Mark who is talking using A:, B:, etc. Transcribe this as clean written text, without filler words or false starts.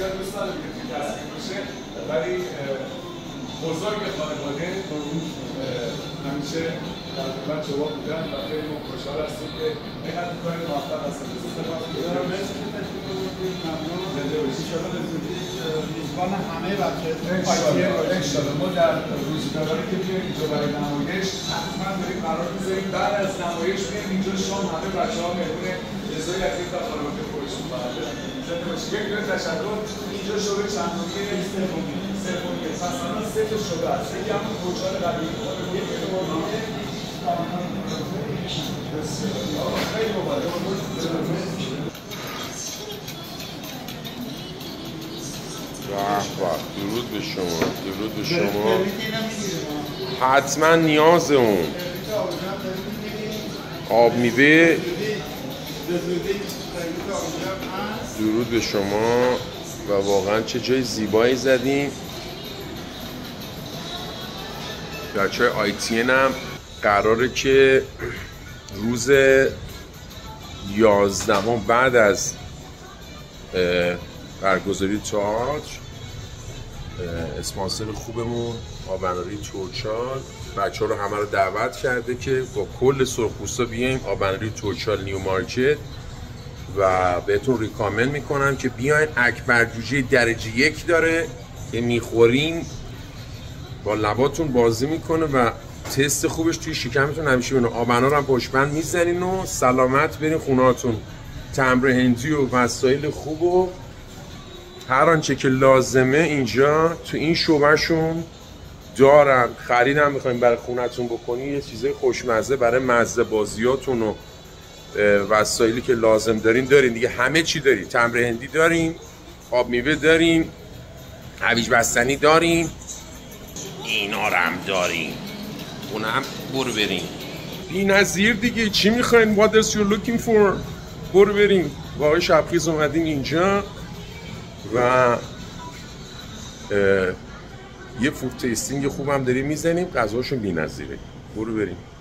A: زیاد دوست نداره که توی تصمیم باشه، ولی بزرگ خانواده همیشه در خدمت شما بودن و خیلی ما خوشحال هستیم که اینقدر کار موفق هستن.
B: میزبان همه بچه
A: انشالله ما در روزگاری که بیایم اینجا برای نمایش حتما داریم قرار میذاریم بعد از نمایش بیایم اینجا شام همه بچه‌ها مهمون رضای عزیز و خانواده خودشون برادر زنده باشید. یک دونه تشکر. اینجا شوره چندمیه سومیه پس الان 3 تا شوره هست. یکی همون کوچال قدیمی یک شوره خیلی مبارک.
C: درود به شما، درود به شما. حتما نیاز اون آب میوه. درود به شما و واقعا چه جای زیبایی زدیم. بچه های ITN هم قراره که روز 11 بعد از برگزاری تئاتر اسپانسر خوبمون آبناری تورچال بچه ها رو همه رو دعوت کرده که با کل سرخپوستا بیایم آبناری تورچال نیو مارکت و بهتون ریکامند میکنم که بیاین. اکبر جوجه درجه 1 داره که میخورین با لباتون بازی میکنه و تست خوبش توی شکمتون همیشه بینه. آبنا رو هم پشتبند میزنین و سلامت برین خونهاتون. تمر هندی و وسایل خوب و هر آنچه که لازمه اینجا تو این شعبهشون دارن. خریدم میخوایم برای خونتون بکنی یه چیزای خوشمزه برای مزه بازیاتون و وسایلی که لازم دارین دیگه. همه چی داریم. تمر هندی داریم، آب میوه داریم، هویج بستنی داریم، اینا رو هم داریم. اونم برو بریم. بی‌نظیر دیگه. چی میخواین؟ What else you're looking for؟ برو بریم. با آقای شبخیز اومدیم اینجا و یه فود تیستینگ خوبم داریم میزنیم. غذاشون بی‌نظیره. برو بریم.